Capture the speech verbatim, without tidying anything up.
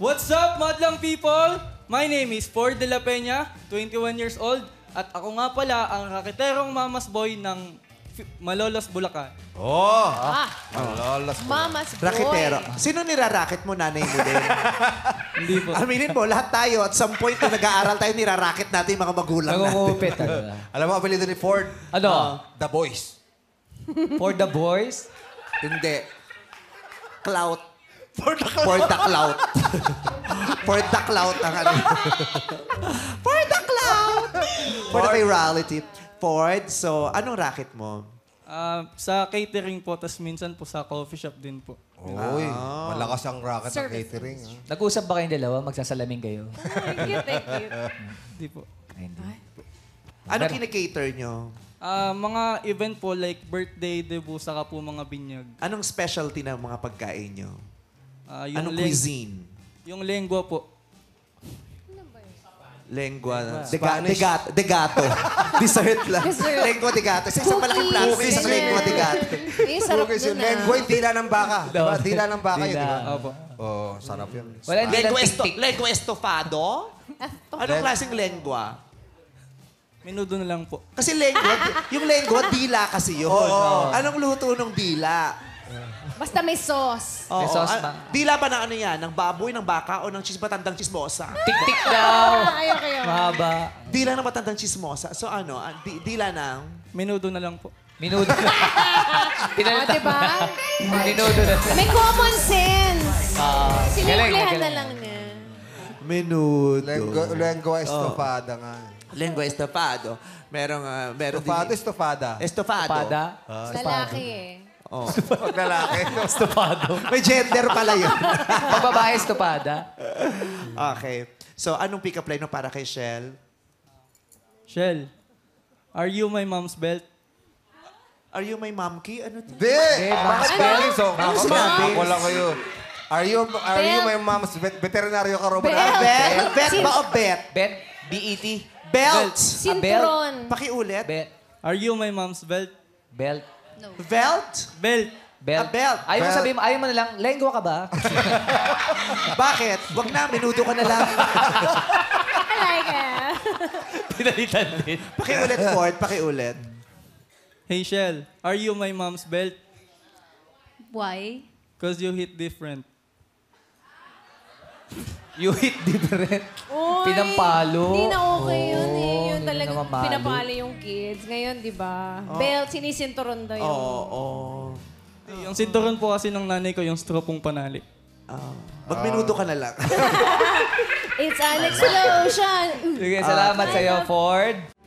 What's up, madlang people? My name is Ford de la Peña, twenty-one years old, at ako nga pala ang raketerong mamas boy ng Malolos, Bulacan. Oh! Ah, Malolos. Mamas boy. Raketero. Sino niraraket mo, nanay mo din? Hindi po. Aminin mo, lahat tayo at some point na nag-aaral tayo, niraraket natin yung mga magulang natin. Nangungupit talaga. Alam mo, apelido ni Ford? Ano? The Boys. For the boys? Hindi. Clout. For the For the clout. For the clout ang ano. For the clout. For the virality. Ford, so anong racket mo? Ah, sa catering po, tas minsan po sa coffee shop din po. Uy, malakas ang racket ng Services. catering. ah. Nag-usap ba kayong dalawa? Magsasalamin kayo? Ay, cute, eh, cute. Hindi po. Ay, hindi. Anong kinikater nyo? Ah, mga event po like birthday, debut, saka po mga binyag. Anong specialty ng mga pagkain nyo? Ah, yung Anong leng- cuisine? Yung lengua po. Lengua. Dega, Spanish. degato. Degato. Dessert lang. Dessert. Lengua degato. Sa isang malaking plato, Cookies, isang ganyan. lengua degato. Eh, sarap Cookies yun. nun ah. Lengua, yung dila ng baka. Diba? No. Dila ng baka yun, Dila. di ba? Opo. Oo, sarap yun. Wala, hindi lang Lengua, esto, tik-tik. lengua estofado? Anong klaseng lengua? Menudo na lang po. Kasi lengua, yung lengua, dila kasi yun. Anong luto ng dila? Basta may sauce. Oo, May sauce ah, ba? dila ba ng ano yan? Ng baboy, ng baka, o ng chis matandang chismosa? Tik-tik daw. Ah, ayoko yun. Mahaba. Dila ng matandang chismosa. So ano, ah, di, dila ng... Menudo na lang po. Minuto. Ah, Pinalitan. diba? Minuto na. May common sense. Ah, galing, Sinimplihan na galing. lang niya. Menudo. Lengua, lengua estofada nga. Lengua estofado. Merong, ah, meron Estofado, din... estofada. Estofado. Pada. Lalaki eh. Oh. Pag lalaki. Estopado. May gender pala yun. Pag babae, estopada. Okay. So, anong pick-up line mo para kay Shell? Shell, are you my mom's belt? Are you my momkey? Ano to? Di! Bakit Ano? ba? So, Ano ako sinabi? ako lang kayo. Are you, are you Belt. my mom's vet veterinaryo ka, Robert? Belt. Bet? Bet Sin- ba o bet? Bet. B E T. Belt. Sinturon. Pakiulit. Bet. Are you my mom's belt? Belt. Belt? Belt. Belt. Ah, belt. Ayaw mo Belt. sabihin mo, ayaw mo na lang, lengua ka ba? Bakit? Wag na, minuto ka na lang. I like it. Pinalitan din. Pakiulit, Ford. Pakiulit. Hey Shell, are you my mom's belt? Why? Cause you hit different. You hit different. Uy, Pinampalo. Hindi na okay yun eh. Oo, Yun hindi na talagang namamalo. pinapalo yung kids. Ngayon, di ba? Belt, sinisinturon daw yung... Oo. Oh, Yung sinturon po kasi ng nanay ko, yung stropong panali. oh. Mag-minuto ka na lang. It's an explosion. Sige, salamat sa'yo, Ford.